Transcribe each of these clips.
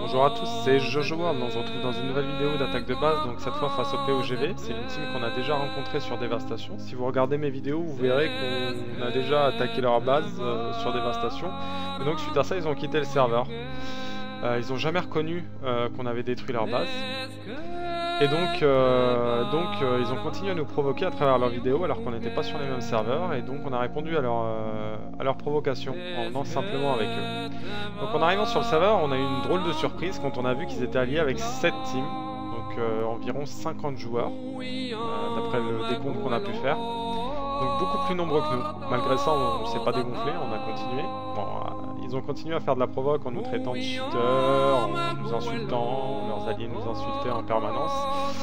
Bonjour à tous, c'est Jojo World. On se retrouve dans une nouvelle vidéo d'attaque de base, donc cette fois face au POGV. C'est une team qu'on a déjà rencontrée sur Dévastation. Si vous regardez mes vidéos, vous verrez qu'on a déjà attaqué leur base sur Dévastation. Et donc suite à ça, ils ont quitté le serveur. Ils n'ont jamais reconnu qu'on avait détruit leur base. Et donc, ils ont continué à nous provoquer à travers leurs vidéos alors qu'on n'était pas sur les mêmes serveurs. Et donc on a répondu à leur provocation en venant simplement avec eux. Donc en arrivant sur le serveur, on a eu une drôle de surprise quand on a vu qu'ils étaient alliés avec 7 teams. Donc environ 50 joueurs, d'après le décompte qu'on a pu faire. Donc beaucoup plus nombreux que nous. Malgré ça, on ne s'est pas dégonflé, on a continué. Bon, ils ont continué à faire de la provoque en nous traitant de cheaters, en nous insultant, leurs alliés nous insultaient en permanence.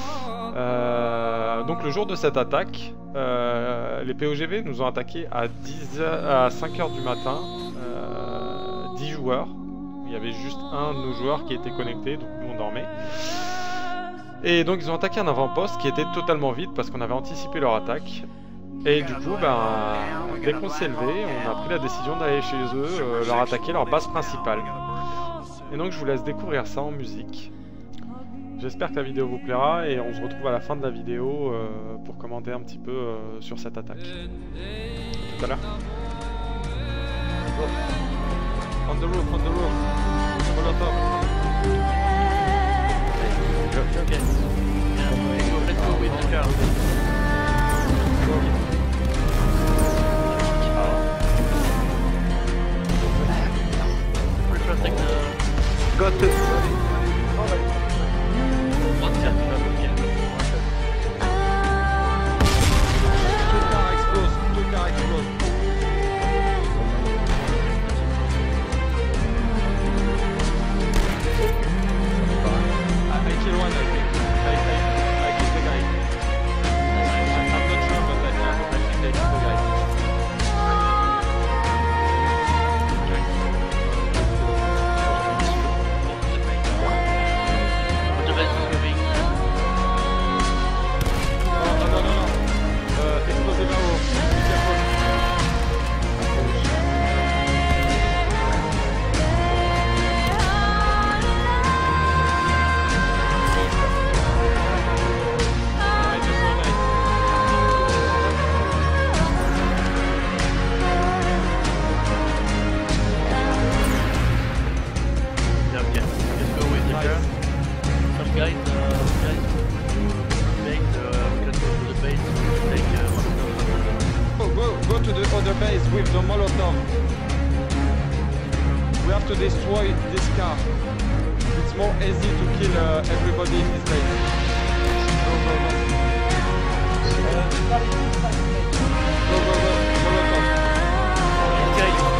Donc le jour de cette attaque, les POGV nous ont attaqué à 5h du matin, 10 joueurs. Il y avait juste un de nos joueurs qui était connecté, donc nous on dormait. Et donc ils ont attaqué un avant-poste qui était totalement vide parce qu'on avait anticipé leur attaque. Et du coup, dès qu'on s'est levé, on a pris la décision d'aller chez eux, leur attaquer leur base principale. Et donc je vous laisse découvrir ça en musique. J'espère que la vidéo vous plaira et on se retrouve à la fin de la vidéo pour commenter un petit peu sur cette attaque. À tout à l'heure. On the roof, on the roof. Molotov. Okay. Let's go with the car. Retracting the... Got it. One shot, okay. Two car explose. I kill one, I think. I kill the guy. I'm not sure, but I think I kill the guy. The best is moving. No. Explosive arrow. Be careful. Go to the other base with the Molotov. We have to destroy this car. It's more easy to kill everybody in this base. Go. Molotov. Okay.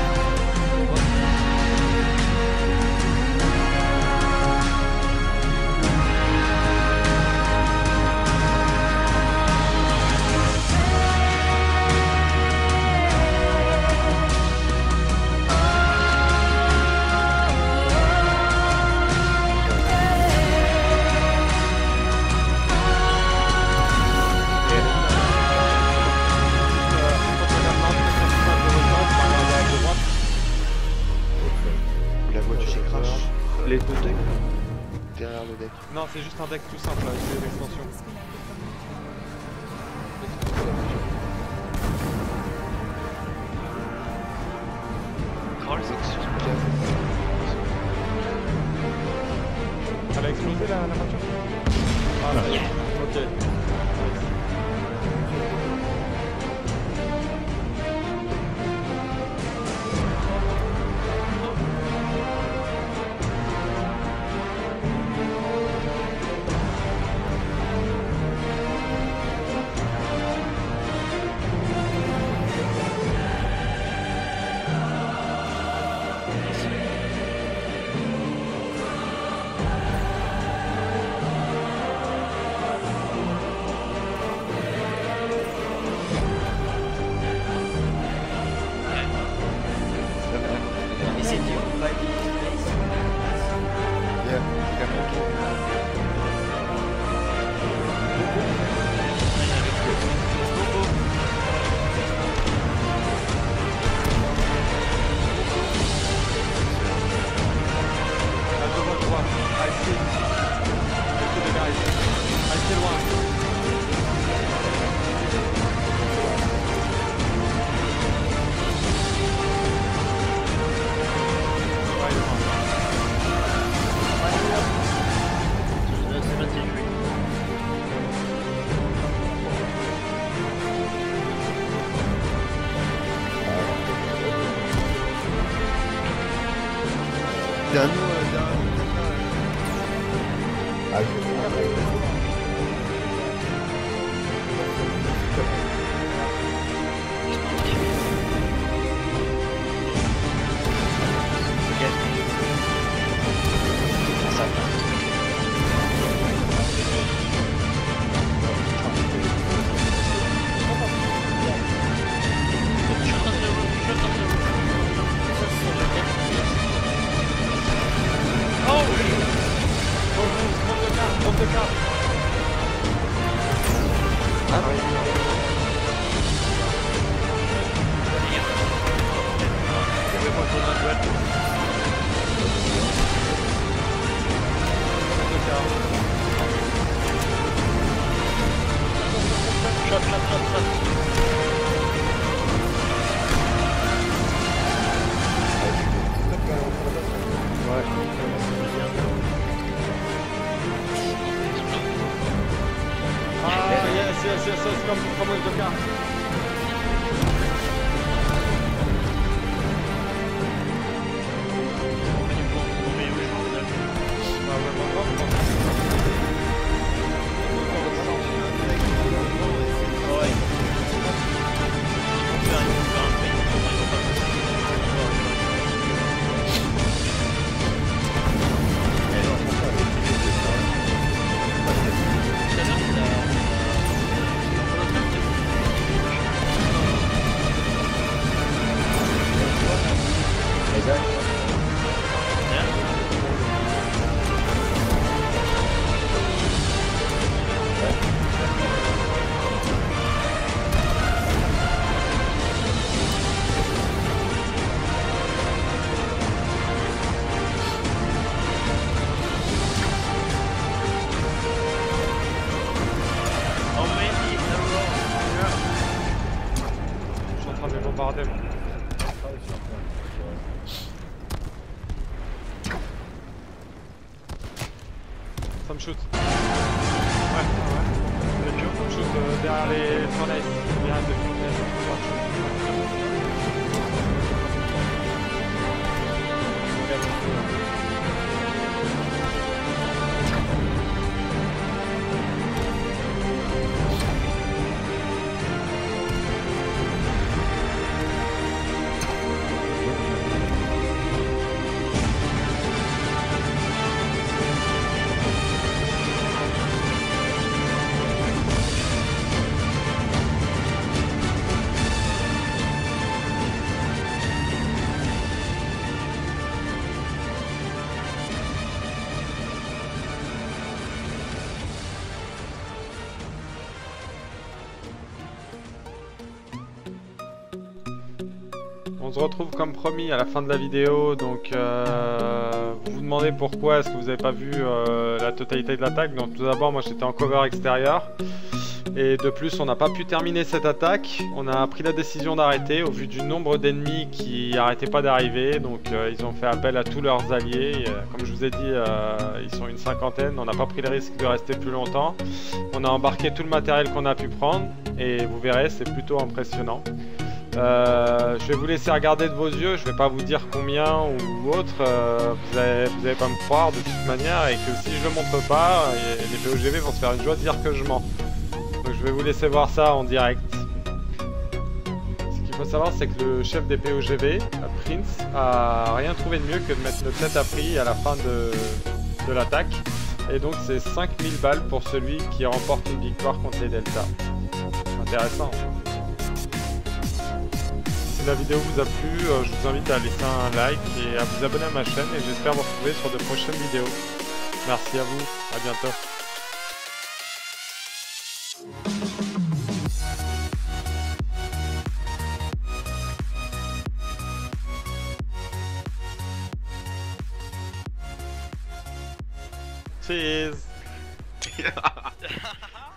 Les deux decks derrière le deck. Non, c'est juste un deck tout simple avec des extensions. Elle a explosé la voiture? Ah là, ok. derrière nous, Ah, Ça me shoot. Ouais. Ça me shoot derrière les furnaces. Derrière les On se retrouve comme promis à la fin de la vidéo, donc vous vous demandez pourquoi est-ce que vous n'avez pas vu la totalité de l'attaque. Donc tout d'abord moi j'étais en cover extérieur et de plus on n'a pas pu terminer cette attaque. On a pris la décision d'arrêter au vu du nombre d'ennemis qui n'arrêtaient pas d'arriver, donc ils ont fait appel à tous leurs alliés. Comme je vous ai dit, ils sont une cinquantaine, on n'a pas pris le risque de rester plus longtemps. On a embarqué tout le matériel qu'on a pu prendre et vous verrez, c'est plutôt impressionnant. Je vais vous laisser regarder de vos yeux, je vais pas vous dire combien ou autre, vous allez pas me croire de toute manière, et que si je le montre pas, les POGV vont se faire une joie de dire que je mens. Donc je vais vous laisser voir ça en direct. Ce qu'il faut savoir, c'est que le chef des POGV, Prince, a rien trouvé de mieux que de mettre notre tête à prix à la fin de l'attaque, et donc c'est 5000 balles pour celui qui remporte une victoire contre les Delta. Intéressant. Si la vidéo vous a plu, je vous invite à laisser un like et à vous abonner à ma chaîne, et j'espère vous retrouver sur de prochaines vidéos. Merci à vous, à bientôt. Cheers.